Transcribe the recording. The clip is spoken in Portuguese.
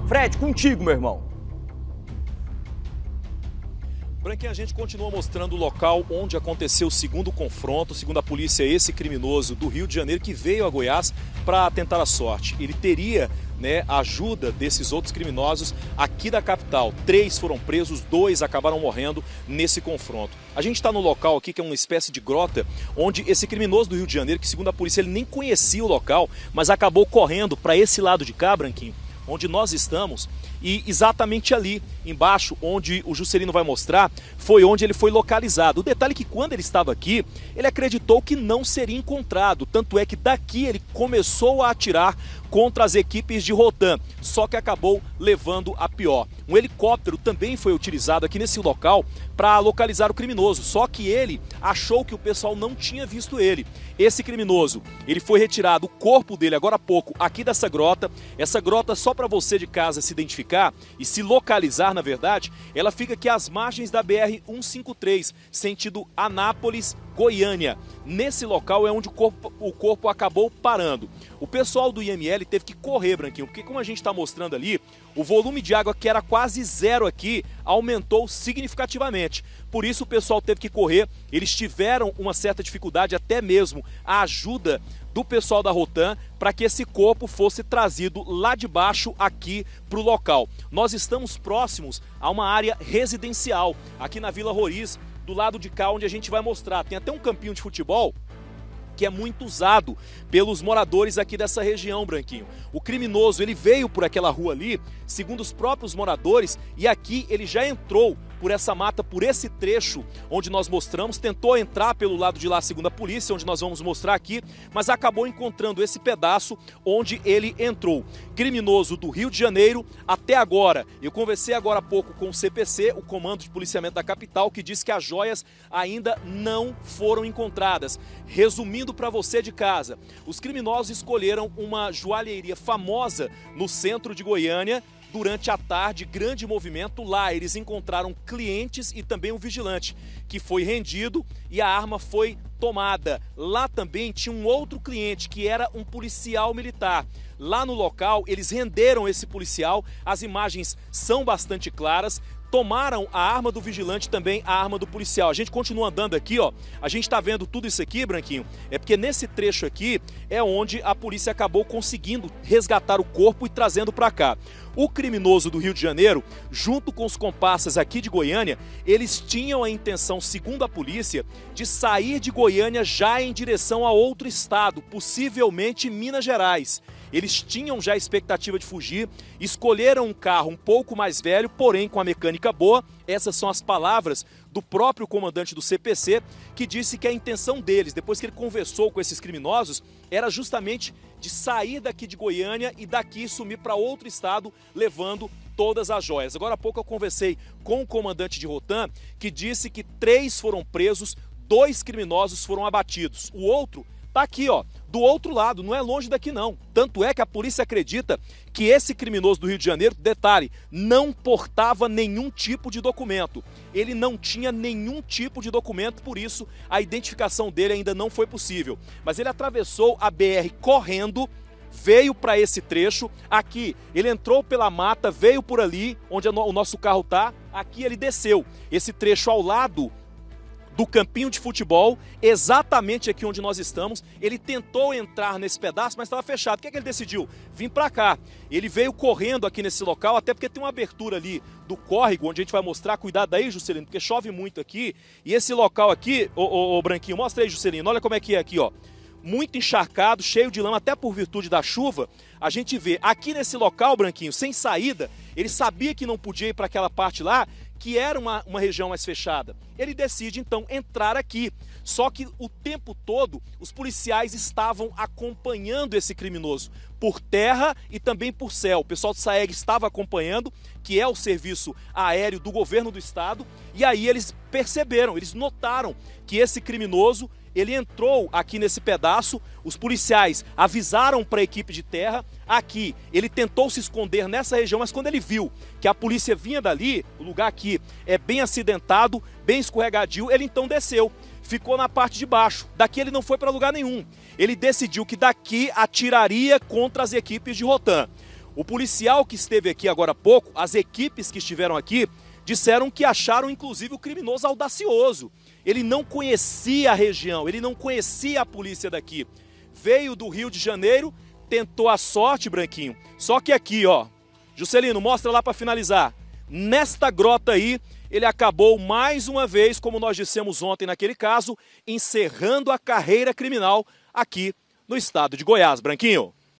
Fred, contigo, meu irmão. Branquinho, a gente continua mostrando o local onde aconteceu o segundo confronto. Segundo a polícia, esse criminoso do Rio de Janeiro que veio a Goiás para tentar a sorte. Ele teria a ajuda desses outros criminosos aqui da capital. 3 foram presos, 2 acabaram morrendo nesse confronto. A gente está no local aqui que é uma espécie de grota, onde esse criminoso do Rio de Janeiro, que segundo a polícia ele nem conhecia o local, mas acabou correndo para esse lado de cá, Branquinho, onde nós estamos, e exatamente ali embaixo, onde o Juscelino vai mostrar, foi onde ele foi localizado. O detalhe é que quando ele estava aqui, ele acreditou que não seria encontrado, tanto é que daqui ele começou a atirar contra as equipes de Rotan, só que acabou levando a pior. Um helicóptero também foi utilizado aqui nesse local para localizar o criminoso, só que ele achou que o pessoal não tinha visto ele. Esse criminoso, ele foi retirado, o corpo dele agora há pouco, aqui dessa grota. Essa grota, só para você de casa se identificar e se localizar, na verdade, ela fica aqui às margens da BR-153, sentido Anápolis, Goiânia. Nesse local é onde o corpo acabou parando. O pessoal do IML teve que correr, Branquinho, porque como a gente está mostrando ali, o volume de água que era quase zero aqui aumentou significativamente. Por isso o pessoal teve que correr, eles tiveram uma certa dificuldade, até mesmo a ajuda do pessoal da Rotan, para que esse corpo fosse trazido lá de baixo aqui para o local. Nós estamos próximos a uma área residencial, aqui na Vila Roriz, do lado de cá onde a gente vai mostrar. Tem até um campinho de futebol que é muito usado pelos moradores aqui dessa região, Branquinho. O criminoso, ele veio por aquela rua ali, segundo os próprios moradores, e aqui ele já entrou por essa mata, por esse trecho onde nós mostramos, tentou entrar pelo lado de lá, segundo a polícia, onde nós vamos mostrar aqui, mas acabou encontrando esse pedaço onde ele entrou. Criminoso do Rio de Janeiro, até agora, eu conversei agora há pouco com o CPC, o Comando de Policiamento da Capital, que diz que as joias ainda não foram encontradas. Resumindo para você de casa, os criminosos escolheram uma joalheria famosa no centro de Goiânia. Durante a tarde, grande movimento lá, eles encontraram clientes e também um vigilante, que foi rendido e a arma foi tomada. Lá também tinha um outro cliente, que era um policial militar. Lá no local, eles renderam esse policial, as imagens são bastante claras. Tomaram a arma do vigilante, também a arma do policial. A gente continua andando aqui, ó. A gente tá vendo tudo isso aqui, Branquinho. É porque nesse trecho aqui é onde a polícia acabou conseguindo resgatar o corpo e trazendo para cá. O criminoso do Rio de Janeiro, junto com os comparsas aqui de Goiânia, eles tinham a intenção, segundo a polícia, de sair de Goiânia já em direção a outro estado, possivelmente Minas Gerais. Eles tinham já a expectativa de fugir, escolheram um carro um pouco mais velho, porém com a mecânica boa. Essas são as palavras do próprio comandante do CPC, que disse que a intenção deles, depois que ele conversou com esses criminosos, era justamente de sair daqui de Goiânia e daqui sumir para outro estado, levando todas as joias. Agora há pouco eu conversei com o comandante de Rotan, que disse que 3 foram presos, 2 criminosos foram abatidos. O outro tá aqui, ó, do outro lado, não é longe daqui não. Tanto é que a polícia acredita que esse criminoso do Rio de Janeiro, detalhe, não portava nenhum tipo de documento. Ele não tinha nenhum tipo de documento, por isso a identificação dele ainda não foi possível. Mas ele atravessou a BR correndo, veio para esse trecho, aqui ele entrou pela mata, veio por ali, onde o nosso carro tá, aqui ele desceu. Esse trecho ao lado do campinho de futebol, exatamente aqui onde nós estamos. Ele tentou entrar nesse pedaço, mas estava fechado. O que é que ele decidiu? Vim para cá. Ele veio correndo aqui nesse local, até porque tem uma abertura ali do córrego, onde a gente vai mostrar. Cuidado aí, Juscelino, porque chove muito aqui. E esse local aqui, ô Branquinho, mostra aí, Juscelino, olha como é que é aqui, ó. Muito encharcado, cheio de lama, até por virtude da chuva. A gente vê aqui nesse local, Branquinho, sem saída. Ele sabia que não podia ir para aquela parte lá, que era uma região mais fechada. Ele decide, então, entrar aqui. Só que o tempo todo, os policiais estavam acompanhando esse criminoso por terra e também por céu. O pessoal do SAEG estava acompanhando, que é o serviço aéreo do governo do estado, e aí eles perceberam, eles notaram que esse criminoso, ele entrou aqui nesse pedaço, os policiais avisaram para a equipe de terra, aqui ele tentou se esconder nessa região, mas quando ele viu que a polícia vinha dali, o lugar aqui é bem acidentado, bem escorregadio, ele então desceu, ficou na parte de baixo, daqui ele não foi para lugar nenhum, ele decidiu que daqui atiraria contra as equipes de Rotan. O policial que esteve aqui agora há pouco, as equipes que estiveram aqui, disseram que acharam inclusive o criminoso audacioso. Ele não conhecia a região, ele não conhecia a polícia daqui. Veio do Rio de Janeiro, tentou a sorte, Branquinho. Só que aqui, ó, Juscelino, mostra lá para finalizar. Nesta grota aí, ele acabou mais uma vez, como nós dissemos ontem naquele caso, encerrando a carreira criminal aqui no estado de Goiás. Branquinho.